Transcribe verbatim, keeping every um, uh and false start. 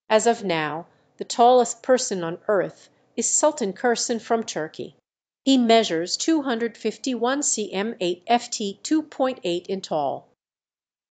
As of now the tallest person on earth is Sultan Kursin from Turkey. He measures two hundred fifty one centimeters, eight F T two point eight in tall.